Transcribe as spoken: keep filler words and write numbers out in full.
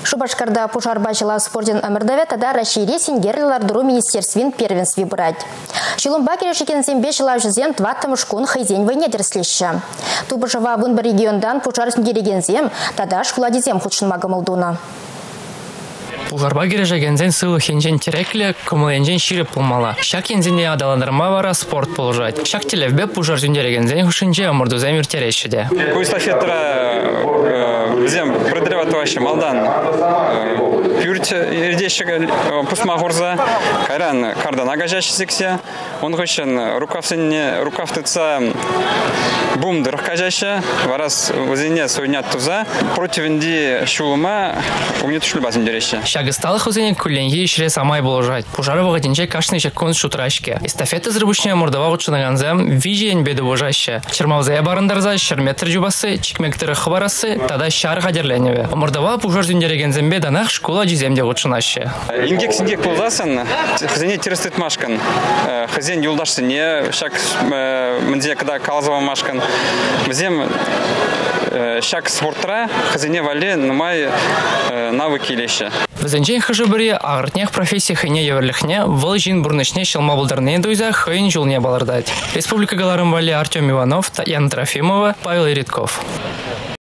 Шубашкарда пушарба жила спортен омырдаве тада расшири сингерлилар дуру министерствин первенстви брать. Шилумба керешекен зембе жила жүзен тваттым шкун хайзен войне дерслеща. Тубышыва вынбы региондан пушар сингереген зем, тада шкулади зем худшын магамылдуна. Пуларба кережегензен сылы хенжен терекле, кумыленжен шире пулмала. Шак ензене адаланырма вара спорт полужать. Шак телевбе пужар жүндерегензен хушинже омырдузем юртерешеде. Кой эстафетра зем продреватывающий малдан юрт ердешеге пусма горза, кайран кардан агажащий сексе, он хочен рукавсене рукавтыца бум дыркажаща, варас возине сойнят туза, против инди шулума умнет шлюбазим дереще. Шагысталы хозяин куленьи ишре самай болжать. Пужары вагатинче кашный шаккон шутрашке. Эстафета зрыбушне мордова учунаганзем вижен беду божаще. Чермавзая барандарза, шерметр жубасы, чикмектыры хабарасы, тада шар гадерленеве. Мордова пужар зюндерегензембе данах школа жиземде учунаще. Ингек сингек ползасын, хозяин терестит машкан. Хозяин юлдашсыне, шак мынзе когда калзова машкан. Мзем шак спортра, хозяине вале, нумай навыки леща. Візенжен хыжыбыре ағыртнех профессия хайне еверлихне выл жин бурнышне шылма булдарне дуйза хайын жулне балырдать. Республика галарым вале Артем Иванов, Яна Трофимова, Павел Иритков.